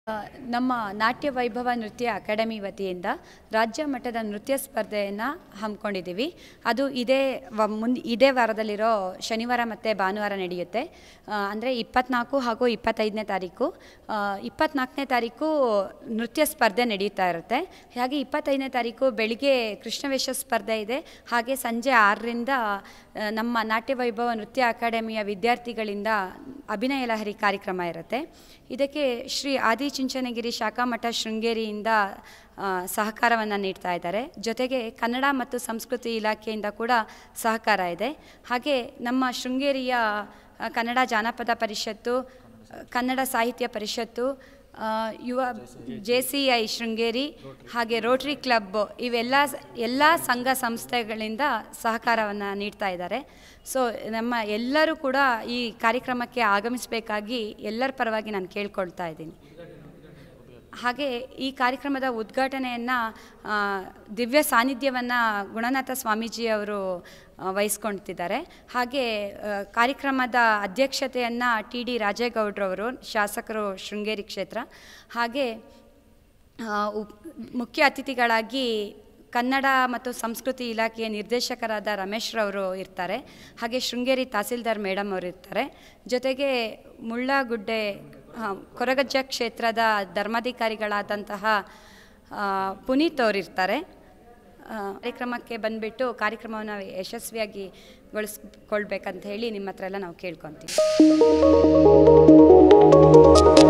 ನಮ್ಮ ನಾಟ್ಯ ವೈಭವ ನೃತ್ಯ ಅಕಾಡೆಮಿ ವತಿಯಿಂದ ರಾಜ್ಯ ಮಟ್ಟದ ನೃತ್ಯ ಸ್ಪರ್ಧೆಯನ್ನು ಹಮ್ಮಿಕೊಂಡಿದ್ದೀವಿ. ಅದು ಇದೇ ವಾರದಲ್ಲಿರೋ ಶನಿವಾರ ಮತ್ತು ಭಾನುವಾರ ನಡೆಯುತ್ತೆ. ಅಂದರೆ 24 ಹಾಗೂ 25ನೇ ತಾರೀಕು. 24ನೇ ತಾರೀಕು ನೃತ್ಯ ಸ್ಪರ್ಧೆ ನಡೀತಾ ಇರುತ್ತೆ. ಹಾಗೆ 25ನೇ ತಾರೀಕು ಬೆಳಿಗ್ಗೆ ಕೃಷ್ಣವೇಷ ಸ್ಪರ್ಧೆ ಇದೆ. ಹಾಗೆ ಸಂಜೆ 6ರಿಂದ ನಮ್ಮ ನಾಟ್ಯ ವೈಭವ ನೃತ್ಯ ಅಕಾಡೆಮಿಯ ವಿದ್ಯಾರ್ಥಿಗಳಿಂದ ಅಭಿನಯ ಲಹರಿ ಕಾರ್ಯಕ್ರಮ ಇರುತ್ತೆ. ಇದಕ್ಕೆ ಶ್ರೀ ಆದಿಚುಂಚನಗಿರಿ ಶಾಖಾ ಮಠ ಶೃಂಗೇರಿಯಿಂದ ಸಹಕಾರವನ್ನು ನೀಡ್ತಾ ಇದ್ದಾರೆ. ಜೊತೆಗೆ ಕನ್ನಡ ಮತ್ತು ಸಂಸ್ಕೃತಿ ಇಲಾಖೆಯಿಂದ ಕೂಡ ಸಹಕಾರ ಇದೆ. ಹಾಗೆ ನಮ್ಮ ಶೃಂಗೇರಿಯ ಕನ್ನಡ ಜಾನಪದ ಪರಿಷತ್ತು, ಕನ್ನಡ ಸಾಹಿತ್ಯ ಪರಿಷತ್ತು, ಯುವ JCI ಶೃಂಗೇರಿ ಹಾಗೆ ರೋಟರಿ ಕ್ಲಬ್ ಎಲ್ಲ ಸಂಘ ಸಂಸ್ಥೆಗಳಿಂದ ಸಹಕಾರವನ್ನು ನೀಡ್ತಾ ಇದ್ದಾರೆ. ಸೊ ನಮ್ಮ ಎಲ್ಲರೂ ಕೂಡ ಈ ಕಾರ್ಯಕ್ರಮಕ್ಕೆ ಆಗಮಿಸಬೇಕಾಗಿ ಎಲ್ಲರ ಪರವಾಗಿ ನಾನು ಕೇಳ್ಕೊಳ್ತಾ ಇದ್ದೀನಿ. ಹಾಗೆ ಈ ಕಾರ್ಯಕ್ರಮದ ಉದ್ಘಾಟನೆಯನ್ನು ದಿವ್ಯ ಸಾನ್ನಿಧ್ಯವನ್ನು ಗುಣನಾಥ ಸ್ವಾಮೀಜಿಯವರು ವಹಿಸ್ಕೊಳ್ತಿದ್ದಾರೆ. ಹಾಗೆ ಕಾರ್ಯಕ್ರಮದ ಅಧ್ಯಕ್ಷತೆಯನ್ನು TD ರಾಜೇಗೌಡರವರು, ಶಾಸಕರು ಶೃಂಗೇರಿ ಕ್ಷೇತ್ರ. ಹಾಗೆ ಮುಖ್ಯ ಅತಿಥಿಗಳಾಗಿ ಕನ್ನಡ ಮತ್ತು ಸಂಸ್ಕೃತಿ ಇಲಾಖೆಯ ನಿರ್ದೇಶಕರಾದ ರಮೇಶ್ರವರು ಇರ್ತಾರೆ. ಹಾಗೆ ಶೃಂಗೇರಿ ತಹಸೀಲ್ದಾರ್ ಮೇಡಮ್ ಅವರು ಇರ್ತಾರೆ. ಜೊತೆಗೆ ಮುಳ್ಳಗುಡ್ಡೆ ಕೊರಗಜ್ಜ ಕ್ಷೇತ್ರದ ಧರ್ಮಾಧಿಕಾರಿಗಳಾದಂತಹ ಪುನೀತ್ ಅವರಿರ್ತಾರೆ. ಕಾರ್ಯಕ್ರಮಕ್ಕೆ ಬಂದುಬಿಟ್ಟು ಕಾರ್ಯಕ್ರಮವನ್ನು ಯಶಸ್ವಿಯಾಗಿ ಗೊಳಿಸ್ಕೊಳ್ಬೇಕಂತ ಹೇಳಿ ನಿಮ್ಮ ಹತ್ರ ಎಲ್ಲ ನಾವು ಕೇಳ್ಕೊತೀವಿ.